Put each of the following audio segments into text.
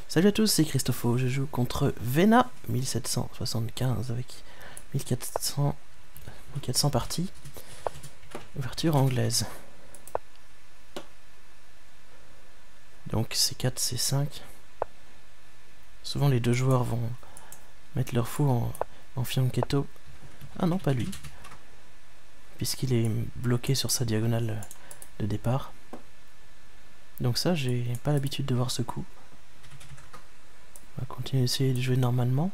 Salut à tous, c'est Christopho, je joue contre Vena 1775 avec 1400 parties. Ouverture anglaise. Donc C4, C5. Souvent les deux joueurs vont mettre leur fou en fianchetto. Ah non, pas lui. Puisqu'il est bloqué sur sa diagonale de départ. Donc ça, j'ai pas l'habitude de voir ce coup. On va continuer d'essayer de jouer normalement.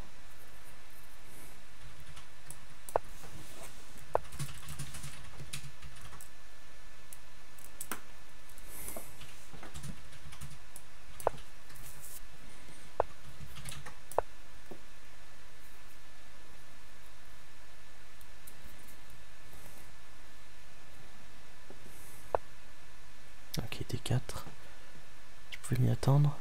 Ok, D4. Je pouvais m'y attendre.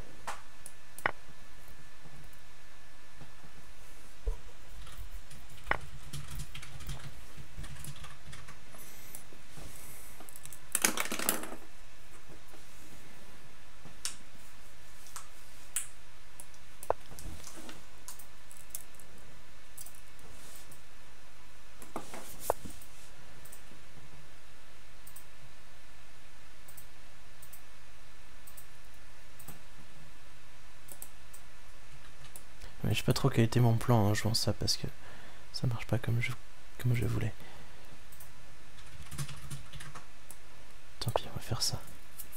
Mais je sais pas trop quel était mon plan en jouant ça parce que ça marche pas comme je voulais. Tant pis, on va faire ça.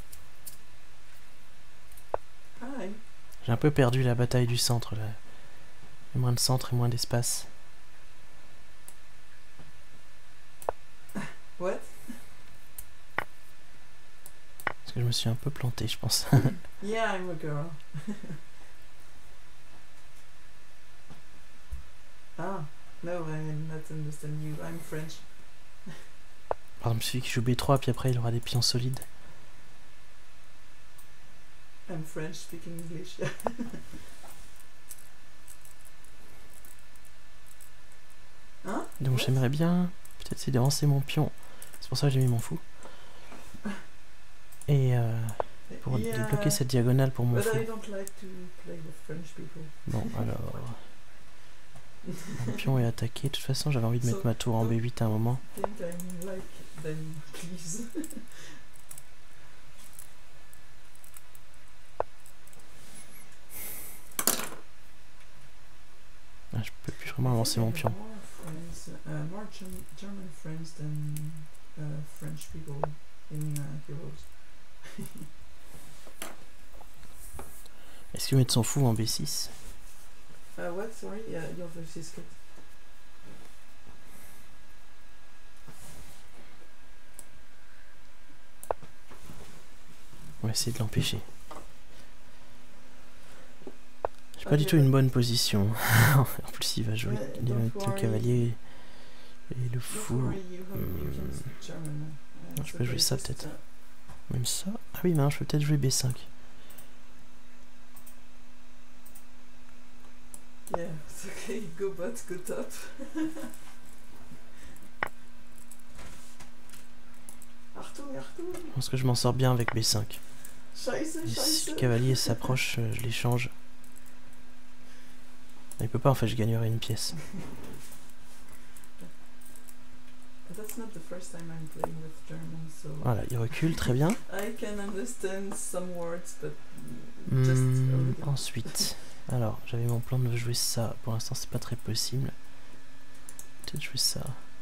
J'ai un peu perdu la bataille du centre là. Il y a moins de centre et moins d'espace. What? Parce que je me suis un peu planté, je pense. Yeah, I'm a girl. Ah, no, I did not understand you. I'm French. Par exemple, celui qui joue B3, puis après il aura des pions solides. I'm French speaking English. Hein? Donc j'aimerais bien peut-être essayer d'avancer mon pion. C'est pour ça que j'ai mis mon fou. Et pour débloquer cette diagonale pour mon But fou. I don't like to play with French people. Bon, alors... Mon pion est attaqué. De toute façon, j'avais envie de mettre ma tour en B8 à un moment. Think I'm like them, please. Ah, je peux plus vraiment avancer mon pion. More German friends than French people in Heroes. Est-ce qu'il met son fou en B6? What? Sorry, your voice is cut. On va essayer de l'empêcher. J'ai pas du tout une bonne position. En plus, il va jouer il va mettre le cavalier et le fou. Je peux jouer ça peut-être. Même ça. Ah oui, non, je peux peut-être jouer B5. Yeah, it's okay, go bot, go top. Arthur. Je pense que je m'en sors bien avec B5. Scheiße. Et si le cavalier s'approche, je l'échange. Il peut pas, en fait, je gagnerai une pièce. That's not the first time I'm playing with German, so Voilà, il recule, très bien. I can understand some words, but just a little. Ensuite, alors, j'avais mon plan de jouer ça. Pour l'instant, c'est pas très possible. Peut-être jouer ça.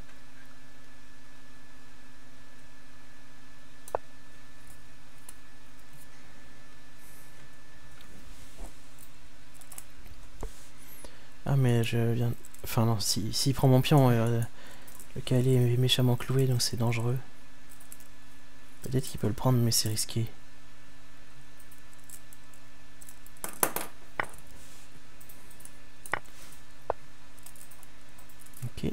Ah, mais je viens... Enfin non, s'il prend mon pion, le cavalier est méchamment cloué, donc c'est dangereux. Peut-être qu'il peut le prendre, mais c'est risqué. Ok.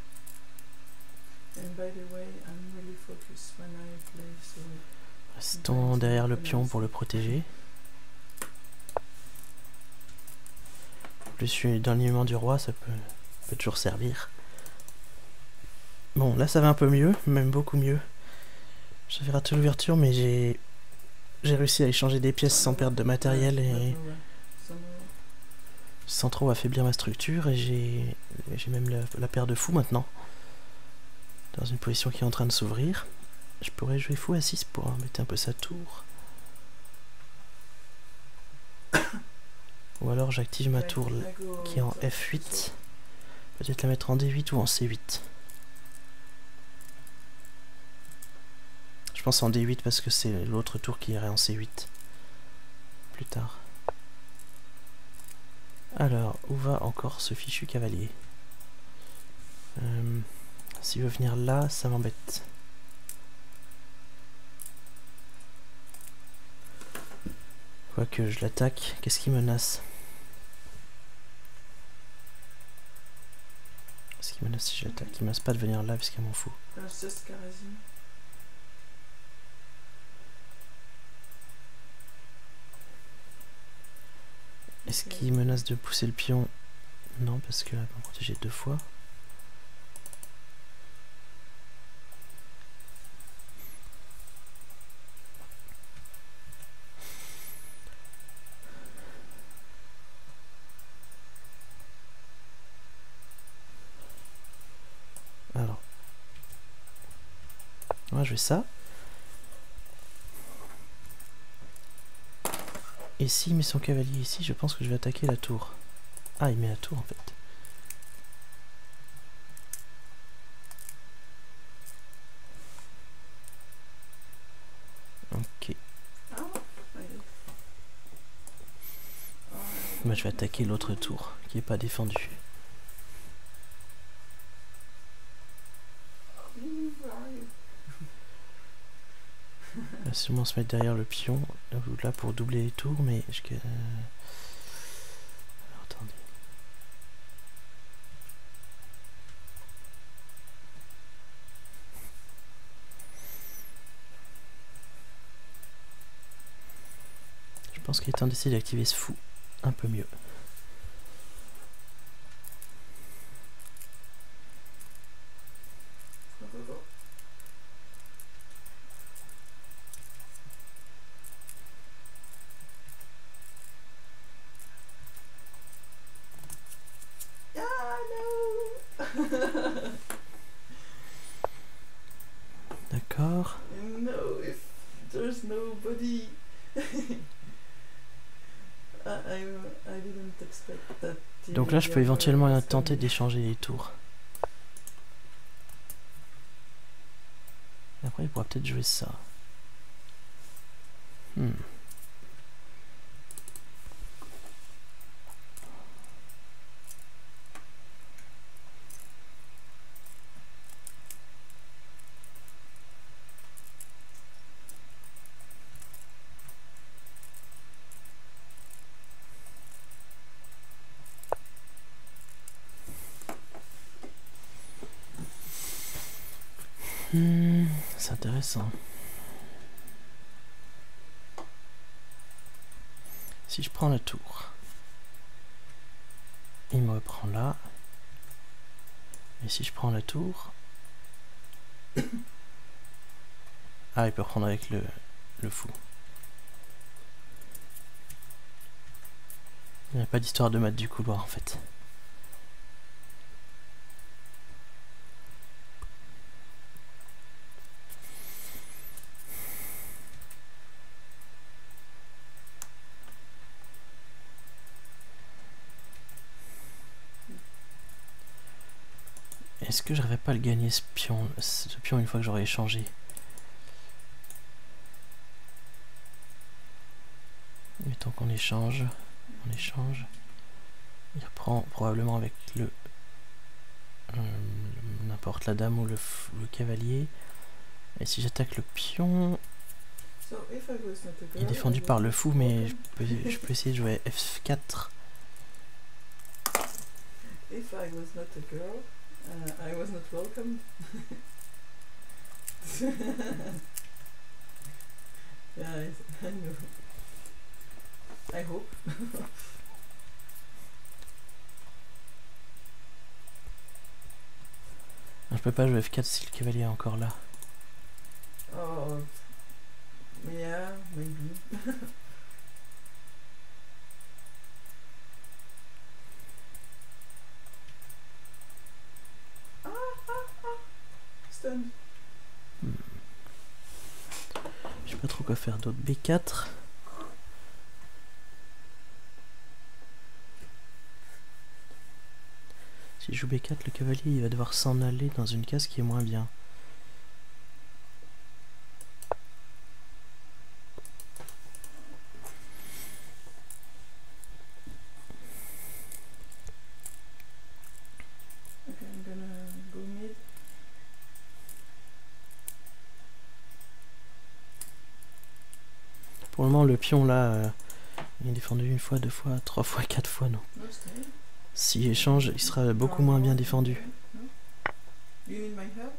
And by the way, I'm really focused when I play, so Restons derrière le pion pour le protéger. En plus, je suis dans l'alignement du roi, ça peut toujours servir. Bon, là ça va un peu mieux, même beaucoup mieux. J'avais raté l'ouverture, mais j'ai réussi à échanger des pièces sans perdre de matériel et sans trop affaiblir ma structure, et j'ai même la paire de fous maintenant. Dans une position qui est en train de s'ouvrir. Je pourrais jouer fou à 6 pour embêter un peu sa tour. Ou alors j'active ma tour qui est en F8. Peut-être la mettre en D8 ou en C8. Je pense en D8 parce que c'est l'autre tour qui irait en C8. Plus tard. Alors, où va encore ce fichu cavalier? S'il veut venir là, ça m'embête. Quoique je l'attaque, qu'est-ce qui menace? Qu'est-ce qui menace si je l'attaque? Il menace pas de venir là parce qu'il m'en fout. Est-ce qu'il menace de pousser le pion? Non, parce que là, il va me protéger 2 fois. Alors. Ouais, je fais ça. Et s'il met son cavalier ici, je pense que je vais attaquer la tour. Ah, il met la tour en fait. Ok. Moi, je vais attaquer l'autre tour, qui n'est pas défendue. On va sûrement se mettre derrière le pion, là pour doubler les tours, mais alors, attendez. Je pense qu'il est temps d'essayer d'activer ce fou un peu mieux. D'accord. No, if there's nobody. I didn't expect that. Donc là, je peux éventuellement tenter d'échanger les tours. Et après, il pourra peut-être jouer ça. C'est intéressant. Si je prends la tour, il me reprend là. Et si je prends la tour... Ah, il peut reprendre avec le fou. Il n'y a pas d'histoire de mat du couloir en fait. Est-ce que j'arriverai pas à le gagner ce pion une fois que j'aurai échangé? Mettons qu'on échange. On échange. Il reprend probablement avec n'importe la dame ou le cavalier. Et si j'attaque le pion... Il est défendu par le fou, mais je peux essayer de jouer F4. If I was not a girl, I was not welcome. Yeah, I know. I hope. Je peux pas jouer F4 si le cavalier est encore là. Oh, yeah, maybe. trop quoi faire d'autre. B4. Si je joue B4, le cavalier il va devoir s'en aller dans une case qui est moins bien. Okay, I'm gonna go mid. Pour le moment, le pion là, il est défendu une fois, deux fois, trois fois, quatre fois, non. No, stay. S'il échange, il sera beaucoup moins bien défendu. No? Do you need my help?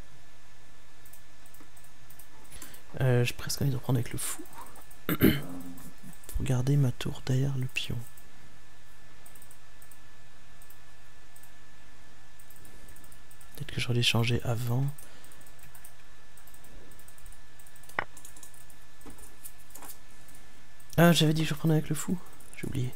J'ai presque envie de reprendre avec le fou Okay. pour garder ma tour derrière le pion. Peut-être que j'aurais dû changer avant. Ah, j'avais dit que je reprenais avec le fou. J'ai oublié.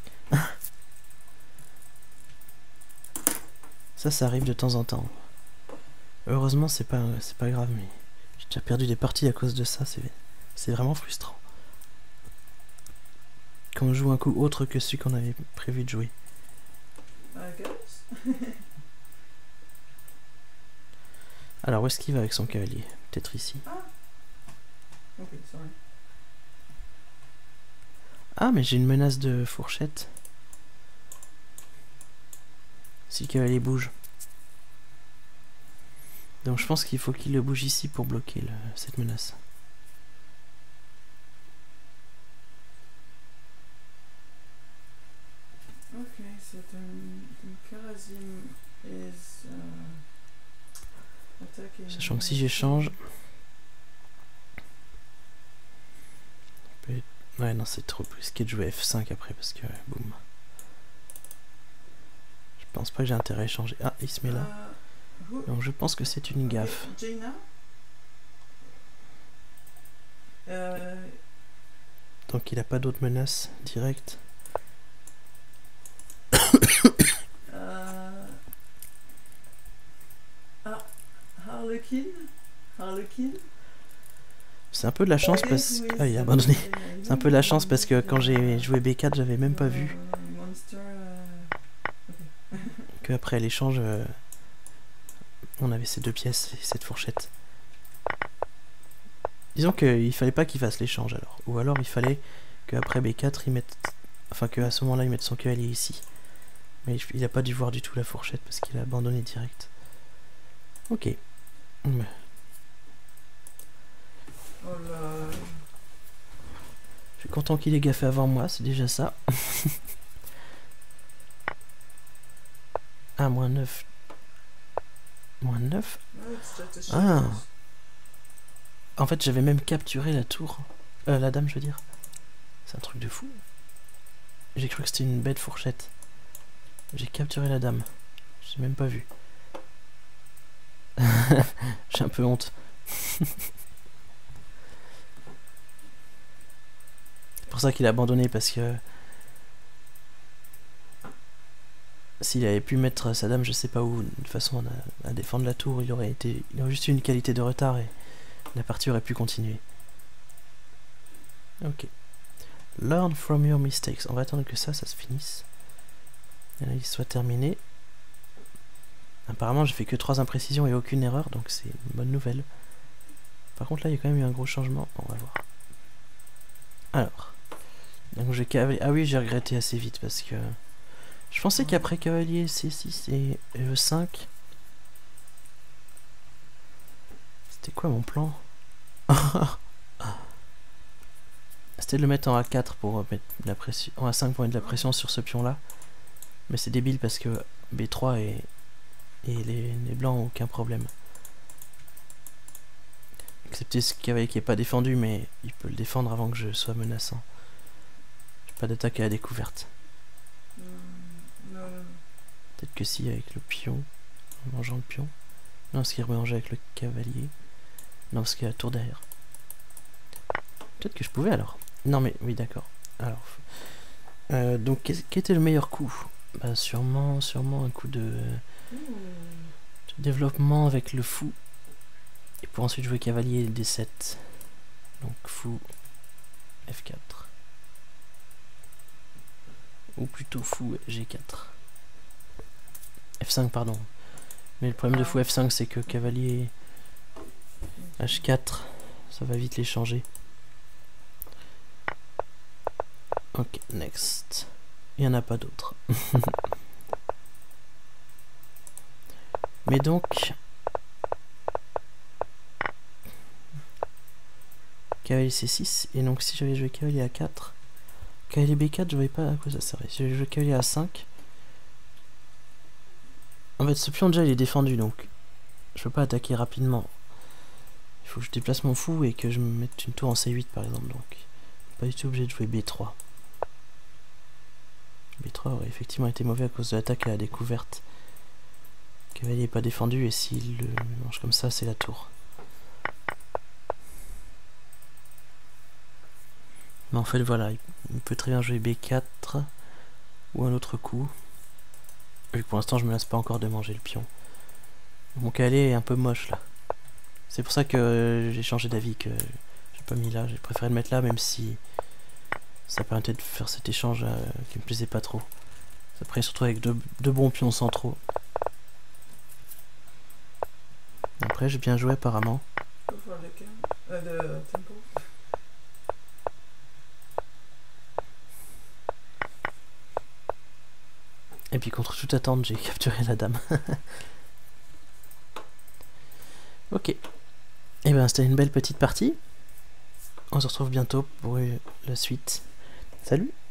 Ça arrive de temps en temps. Heureusement, c'est pas grave, mais j'ai déjà perdu des parties à cause de ça. C'est vraiment frustrant. Quand on joue un coup autre que celui qu'on avait prévu de jouer. I guess. Alors, où est-ce qu'il va avec son cavalier? Peut-être ici. Okay, sorry. Ah, mais j'ai une menace de fourchette. Si le cavalier bouge. Donc je pense qu'il faut qu'il le bouge ici pour bloquer cette menace. Okay, so then Karazim is attacking. Sachant que si j'échange... Ouais, non, c'est trop risqué de jouer F5 après parce que... boum. Je pense pas que j'ai intérêt à échanger. Ah, il se met là. Donc je pense que c'est une gaffe. Jaina? Donc il a pas d'autres menaces directes. Harlequin? Harlequin? C'est un peu de la chance parce que... Ah, il a abandonné. C'est un peu de la chance parce que quand j'ai joué B4, j'avais même pas vu que après l'échange, on avait ces deux pièces et cette fourchette. Disons qu'il fallait pas qu'il fasse l'échange alors. Ou alors il fallait qu'après B4, il mette... Enfin qu'à ce moment-là, il mette son cavalier ici. Mais il a pas dû voir du tout la fourchette parce qu'il a abandonné direct. Ok. Oh là. Je suis content qu'il ait gaffé avant moi, c'est déjà ça. Ah, moins 9. Moins 9. No, it's just a Ah. shot. En fait, j'avais même capturé la tour. La dame, je veux dire. C'est un truc de fou. J'ai cru que c'était une bête fourchette. J'ai capturé la dame. J'ai même pas vu. J'ai un peu honte. C'est pour ça qu'il a abandonné, parce que s'il avait pu mettre sa dame je sais pas où, de façon à défendre la tour, il aurait juste eu une qualité de retard et la partie aurait pu continuer. Ok. Learn from your mistakes. On va attendre que ça se finisse. Et là, il soit terminé. Apparemment, j'ai fait que 3 imprécisions et aucune erreur, donc c'est une bonne nouvelle. Par contre, là, il y a quand même eu un gros changement. On va voir. Alors. Donc, j'ai cavalier. Ah oui, j'ai regretté assez vite parce que je pensais qu'après cavalier C6 et E5. C'était quoi mon plan? C'était de le mettre en A4 pour mettre de la pression, en A5 pour mettre de la pression sur ce pion là. Mais c'est débile parce que B3 et les blancs ont aucun problème. Excepté ce cavalier qui est pas défendu, mais il peut le défendre avant que je sois menaçant. J'ai pas d'attaque à la découverte. No. Peut-être que si avec le pion, en mangeant le pion. Non, parce qu'il remangeait avec le cavalier. Non, parce qu'il y a la tour derrière. Peut-être que je pouvais alors. Non mais oui d'accord. Alors donc quel était le meilleur coup? Bah sûrement un coup de développement avec le fou. Et pour ensuite jouer cavalier D7. Donc fou F4. Ou plutôt fou G4. F5 pardon. Mais le problème de fou F5 c'est que cavalier H4 ça va vite les changer. Ok, next. Il n'y en a pas d'autres. Mais donc cavalier C6 et donc si j'avais joué cavalier A4, cavalier B4 je voyais pas à quoi ça servait. Si j'avais joué cavalier A5, en fait ce pion déjà il est défendu donc je peux pas attaquer rapidement. Il faut que je déplace mon fou et que je me mette une tour en C8 par exemple, donc pas du tout obligé de jouer B3. B3 aurait effectivement été mauvais à cause de l'attaque à la découverte. Le cavalier n'est pas défendu et s'il le mange comme ça c'est la tour. Mais en fait voilà, il peut très bien jouer B4 ou un autre coup. Vu que pour l'instant je me lasse pas encore de manger le pion. Mon cavalier est un peu moche là. C'est pour ça que j'ai changé d'avis, que j'ai pas mis là, j'ai préféré le mettre là même si ça permettait de faire cet échange qui me plaisait pas trop. Après surtout avec deux bons pions centraux. Après j'ai bien joué apparemment. Et puis contre toute attente j'ai capturé la dame. Ok. Et ben c'était une belle petite partie. On se retrouve bientôt pour la suite. Salut!